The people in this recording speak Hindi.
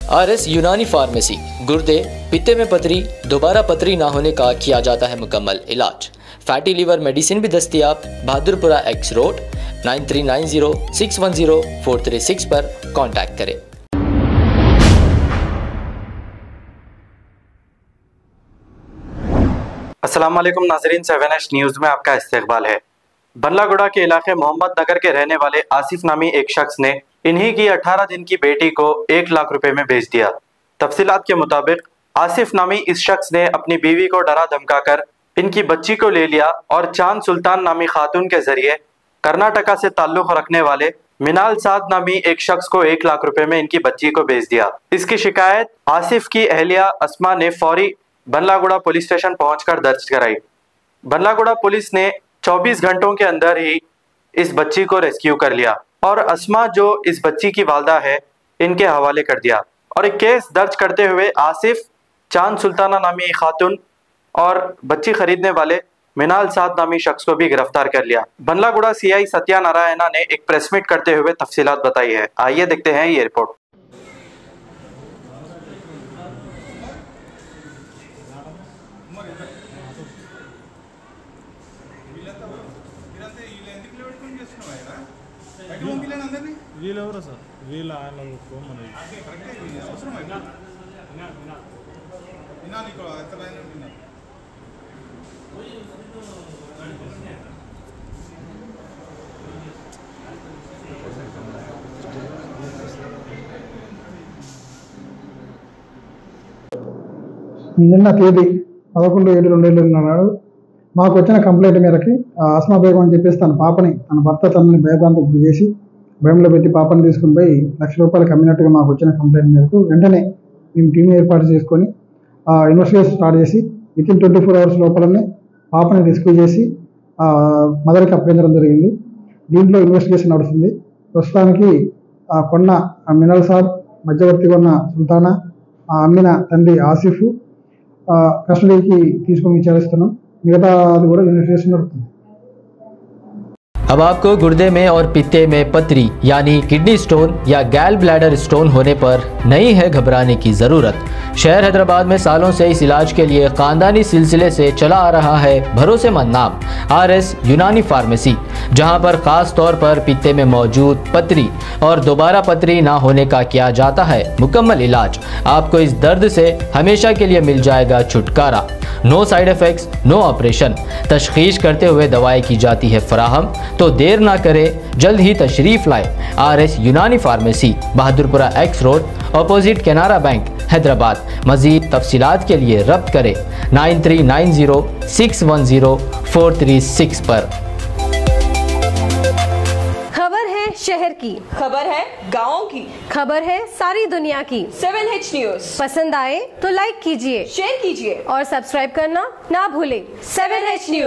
RS यूनानी फार्मेसी, गुर्दे, पित्ते में पथरी, दोबारा पथरी ना होने का किया जाता है मुकम्मल इलाज। फैटी लीवर मेडिसिन भी दस्तयाब। बहादुरपुरा X रोड 9390610436 पर कांटेक्ट करें। अस्सलाम वालेकुम नाज़रीन, 7H न्यूज़ में आपका इस्तकबाल है। बल्लागुड़ा के इलाके मोहम्मद नगर के रहने वाले आसिफ नामी एक शख्स ने इन्हीं की 18 दिन की बेटी को 1 लाख रुपए में बेच दिया। तफसीलात के मुताबिक आसिफ नामी इस शख्स ने अपनी बीवी को डरा धमकाकर इनकी बच्ची को ले लिया और चांद सुल्तान नामी खातून के जरिए कर्नाटका से ताल्लुक रखने वाले मिनाल साद नामी एक शख्स को 1 लाख रुपए में इनकी बच्ची को बेच दिया। इसकी शिकायत आसिफ की अहलिया अस्मा ने फौरी बल्लागुड़ा पुलिस स्टेशन पहुंचकर दर्ज कराई। बल्लागुड़ा पुलिस ने 24 घंटों के अंदर ही इस बच्ची को रेस्क्यू कर लिया और अस्मा जो इस बच्ची की वालदा है इनके हवाले कर दिया और एक केस दर्ज करते हुए आसिफ, चांद सुल्ताना नामी खातून और बच्ची खरीदने वाले मिनाल साद नामी शख्स को भी गिरफ्तार कर लिया। बल्लागुड़ा CI सत्या नारायणा ने एक प्रेस मीट करते हुए तफसीलात बताई है। आइए देखते हैं ये रिपोर्ट। వీళ్ళెవరు సార్? వీళ్ళ ఆయన మనకి నిన్న తేదీ 11/7/2024 మాకు వచ్చిన కంప్లైంట్ మేరకి ఆస్మా బేగం అని చెప్పేసి తన భర్త తనని భయభ్రాంతికి గురి చేసి భయంలో పెట్టి పాపని తీసుకుని పోయి ₹1,00,000 అమ్మినట్టుగా మాకు వచ్చిన కంప్లైంట్ మేరకు వెంటనే మేము టీం ఏర్పాటు చేసుకొని ఇన్వెస్టిగేషన్ స్టార్ట్ చేసి వితిన్ 24 hours లోపలనే పాపని రెస్క్యూ చేసి మదర్కి అప్పగించడం జరిగింది। దీంట్లో ఇన్వెస్టిగేషన్ నడుస్తుంది। ప్రస్తుతానికి కొన్న మినల్ సాబ్, మధ్యవర్తి కొన్న సుల్తానా, అమ్మిన తండ్రి ఆసిఫ్ కస్టడీకి తీసుకొని విచారిస్తున్నాం। మిగతాది కూడా ఇన్వెస్టిగేషన్ నడుస్తుంది। अब आपको गुर्दे में और पित्ते में पथरी यानी किडनी स्टोन या गैल ब्लैडर स्टोन होने पर नहीं है घबराने की ज़रूरत। शहर हैदराबाद में सालों से इस इलाज के लिए ख़ानदानी सिलसिले से चला आ रहा है भरोसेमंद नाम RS यूनानी फार्मेसी, जहां पर ख़ास तौर पर पित्ते में मौजूद पथरी और दोबारा पथरी ना होने का किया जाता है मुकम्मल इलाज। आपको इस दर्द से हमेशा के लिए मिल जाएगा छुटकारा। No side effects, no operation. तशखीस करते हुए दवाएं की जाती है फराहम। तो देर ना करें, जल्द ही तशरीफ़ लाएं। RS यूनानी pharmacy, Bahadurpura X road, opposite Canara bank, Hyderabad. मज़ीद तफसीलात के लिए रब्त करें 9390610436 पर। खबर है शहर की, खबर है गाँव की, खबर है सारी दुनिया की। 7H न्यूज़ पसंद आए तो लाइक कीजिए, शेयर कीजिए और सब्सक्राइब करना ना भूलें। 7H news.